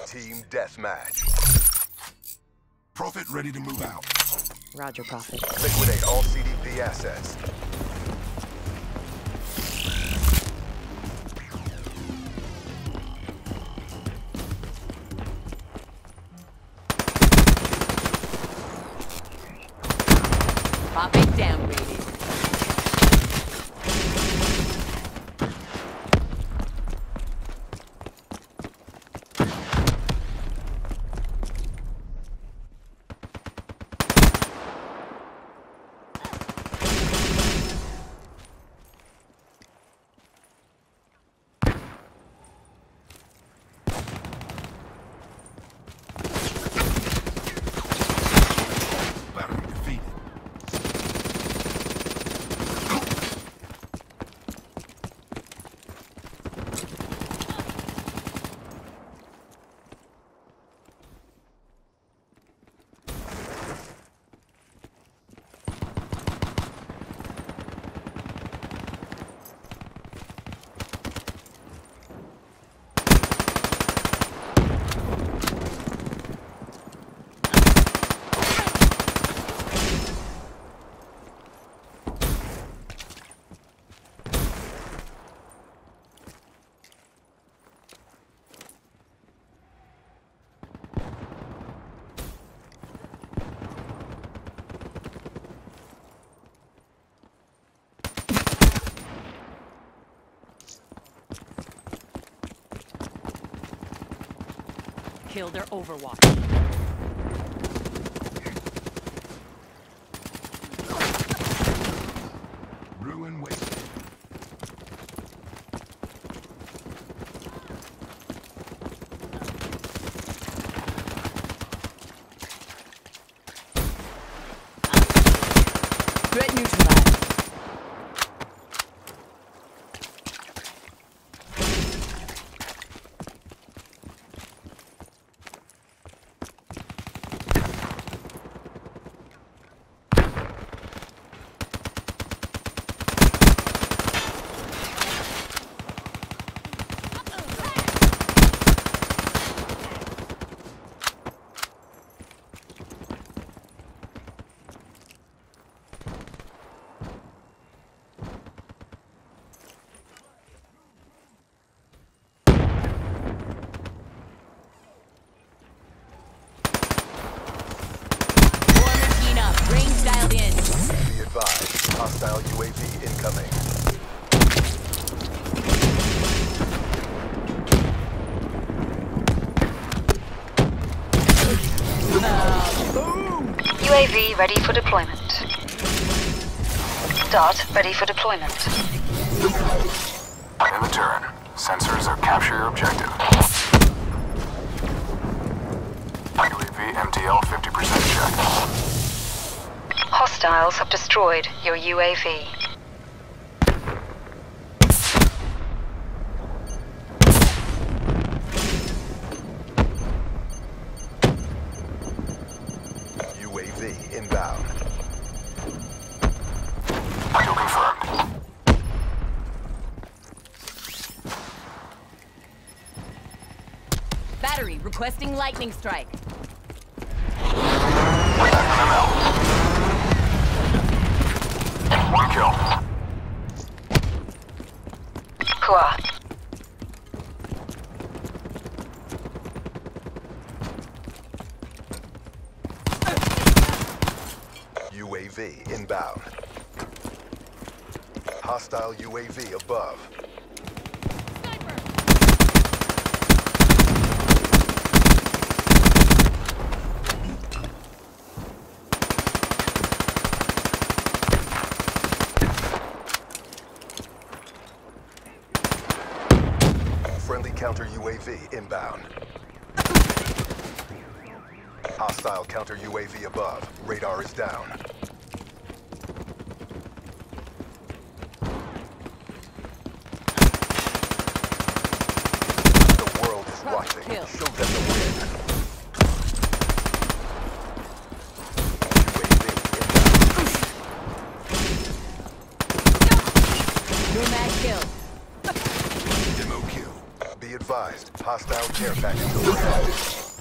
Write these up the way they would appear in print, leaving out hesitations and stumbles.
Team deathmatch. Prophet ready to move out. Roger, Prophet. Liquidate all CDP assets. Prophet downgraded. Kill their Overwatch. Ruin wasted. Threat neutralized. Range dialed in. Be advised, hostile UAV incoming. UAV ready for deployment. Dart ready for deployment. In the turn. Sensors are capture your objective. UAV MTL 50% check. Hostiles have destroyed your UAV. UAV inbound. Kill confirmed. Battery requesting lightning strike. One kill. Hua. UAV inbound. Hostile UAV above. Friendly counter UAV inbound. Hostile counter UAV above. Radar is down. The world is watching. Kill. Show them the win. UAV inbound. Nomad kill. Demo kill. Be advised. advised. Hostile care package overhead.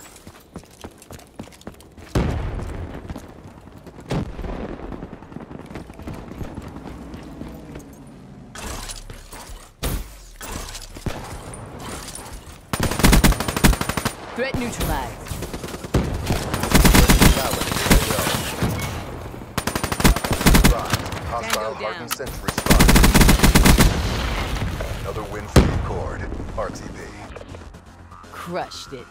Threat neutralized. Hostile down. hardened sentry spotted. Another win for you, Cord. RTB. Crushed it.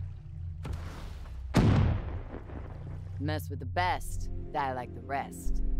Mess with the best, die like the rest.